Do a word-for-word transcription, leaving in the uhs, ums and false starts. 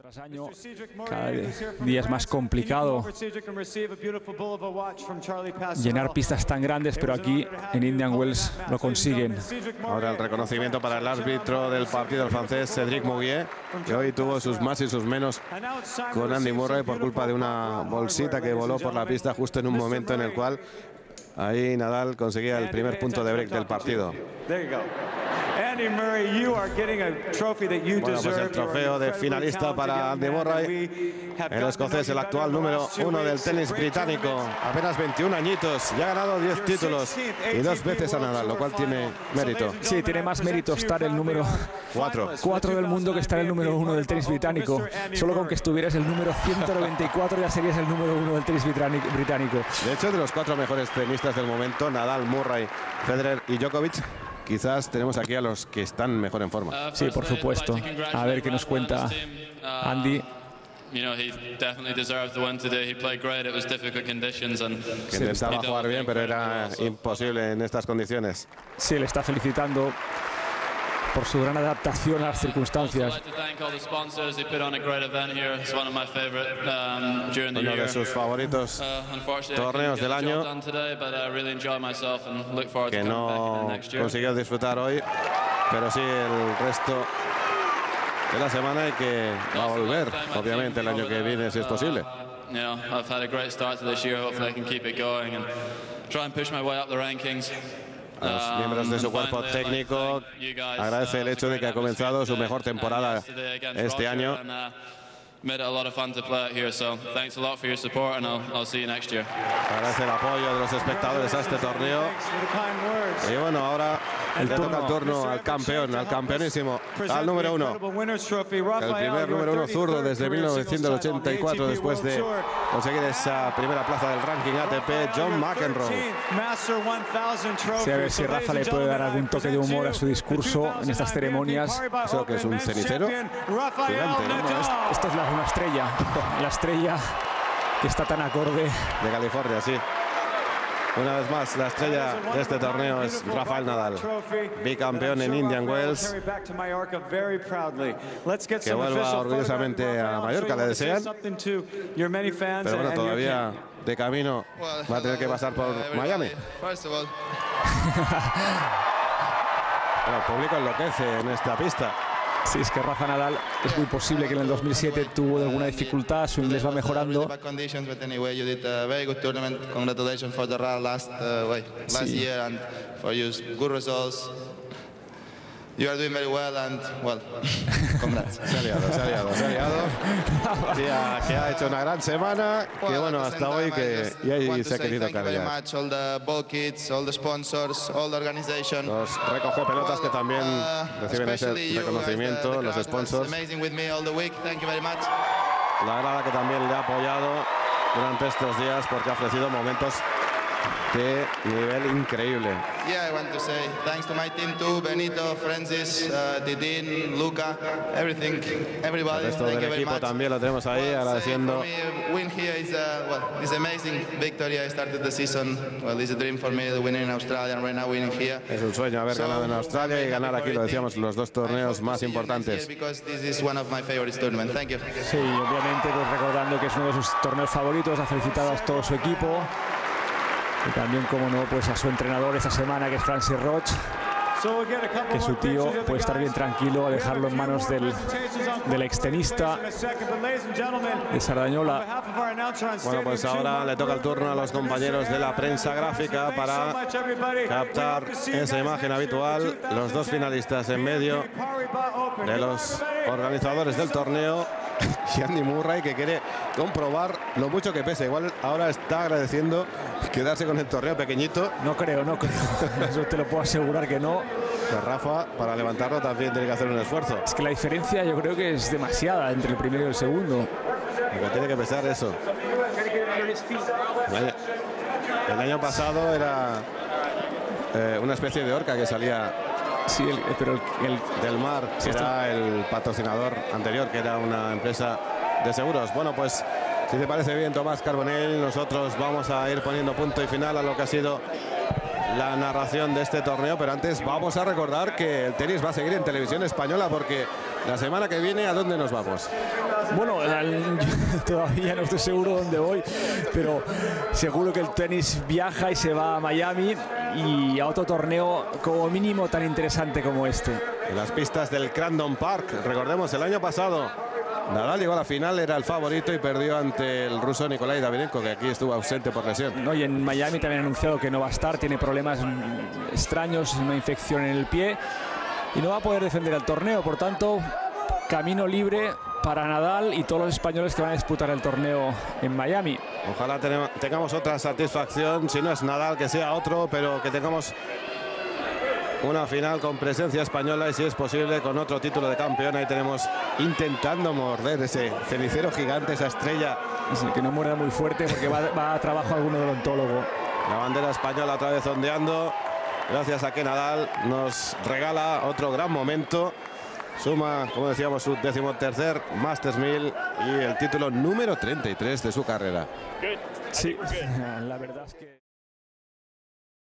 Tras año, cada día es más complicado llenar pistas tan grandes, pero aquí en Indian Wells lo consiguen. Ahora el reconocimiento para el árbitro del partido, el francés Cédric Mouguier, que hoy tuvo sus más y sus menos con Andy Murray por culpa de una bolsita que voló por la pista justo en un momento en el cual ahí Nadal conseguía el primer punto de break del partido. Bueno, pues el trofeo de finalista para Andy Murray, el escocés, el actual número uno del tenis británico, apenas veintiún añitos, ya ha ganado diez títulos y dos veces a Nadal, lo cual tiene mérito. Sí, tiene más mérito estar el número cuatro cuatro del mundo que estar el número uno del tenis británico. Solo con que estuvieras el número ciento noventa y cuatro ya serías el número uno del tenis británico. De hecho, de los cuatro mejores tenistas del momento, Nadal, Murray, Federer y Djokovic, quizás tenemos aquí a los que están mejor en forma. Sí, por supuesto. A ver qué nos cuenta Andy. You know, he definitely deserved the win today. He played great. It was difficult conditions and que intentaba jugar bien, pero era imposible en estas condiciones. Sí, le está felicitando por su gran adaptación a las circunstancias. Uno de sus favoritos torneos del año, que no consiguió disfrutar hoy, pero sí el resto de la semana y que va a volver, obviamente, el año que viene, si es posible. A los miembros de su cuerpo técnico agradece el hecho de que ha comenzado su mejor temporada este año. Agradece el apoyo de los espectadores a este torneo. Y bueno, ahora le toca el turno al campeón, al campeonísimo, al número uno. El primer número uno zurdo desde mil novecientos ochenta y cuatro, después de conseguir esa primera plaza del ranking A T P, John McEnroe. Sí, a ver si Rafa le puede dar algún toque de humor a su discurso en estas ceremonias. Eso que es un cenicero gigante, ¿no? No, esto es la, una estrella, la estrella que está tan acorde. De California, sí. Una vez más, la estrella de este torneo es Rafael Nadal, bicampeón en Indian Wells, que vuelva orgullosamente a Mallorca, le desean, pero bueno, todavía de camino va a tener que pasar por Miami. Bueno, el público enloquece en esta pista. Sí, es que Rafa Nadal es muy posible que en el dos mil siete tuvo alguna dificultad, su inglés va mejorando. Sí. You are doing very well and, well, congrats. Se ha liado, se ha liado, se ha liado. Tía, que ha hecho una gran semana, que bueno, hasta hoy que y ahí se ha querido cargar. Los recoge pelotas que también reciben ese reconocimiento, los sponsors. La grada que también le ha apoyado durante estos días porque ha ofrecido momentos de nivel increíble. Yeah, I want to say thanks to my team too, Benito, Francis, uh, Didin, Luca, everything, everybody. El resto del equipo también lo tenemos ahí, well, agradeciendo. Win here is a, well, it's amazing victory. I started the season. Well, it's a dream for me, the winning in Australia and right now winning here. Es un sueño haber ganado en Australia y ganar aquí, lo decíamos, los dos torneos más importantes. Because this is one of my favorite tournaments. Thank you. Sí, obviamente, pues recordando que es uno de sus torneos favoritos, ha felicitado a todo su equipo. Y también, como no, pues a su entrenador esta semana, que es Francis Roche, que su tío puede estar bien tranquilo a dejarlo en manos del, del extenista de Sardañola. Bueno, pues ahora le toca el turno a los compañeros de la prensa gráfica para captar esa imagen habitual. Los dos finalistas en medio de los organizadores del torneo. Y Andy Murray, que quiere comprobar lo mucho que pesa. Igual ahora está agradeciendo quedarse con el torneo pequeñito. No creo, no creo. Eso te lo puedo asegurar que no. Pues Rafa, para levantarlo también tiene que hacer un esfuerzo. Es que la diferencia yo creo que es demasiada entre el primero y el segundo. Lo que tiene que pesar eso. El año, el año pasado era eh, una especie de orca que salía. Sí, el, pero el, el del mar, que era el patrocinador anterior, que era una empresa de seguros. Bueno, pues si te parece bien, Tomás Carbonell, nosotros vamos a ir poniendo punto y final a lo que ha sido la narración de este torneo, pero antes vamos a recordar que el tenis va a seguir en televisión española porque La semana que viene, ¿a dónde nos vamos? Bueno, al, todavía no estoy seguro dónde voy, pero seguro que el tenis viaja y se va a Miami y a otro torneo como mínimo tan interesante como este. En las pistas del Crandon Park, recordemos, el año pasado Nadal llegó a la final, era el favorito y perdió ante el ruso Nikolai Davydenko, que aquí estuvo ausente por lesión. No, y en Miami también ha anunciado que no va a estar, tiene problemas extraños, una infección en el pie y no va a poder defender el torneo, por tanto, camino libre para Nadal y todos los españoles que van a disputar el torneo en Miami. Ojalá tengamos otra satisfacción, si no es Nadal, que sea otro, pero que tengamos una final con presencia española y, si es posible, con otro título de campeón. Ahí tenemos intentando morder ese cenicero gigante, esa estrella. Sí, que no muerda muy fuerte porque va, va a trabajo algún odontólogo. La bandera española otra vez ondeando, gracias a que Nadal nos regala otro gran momento. Suma, como decíamos, su decimotercer Masters mil y el título número treinta y tres de su carrera. Sí, la verdad es que...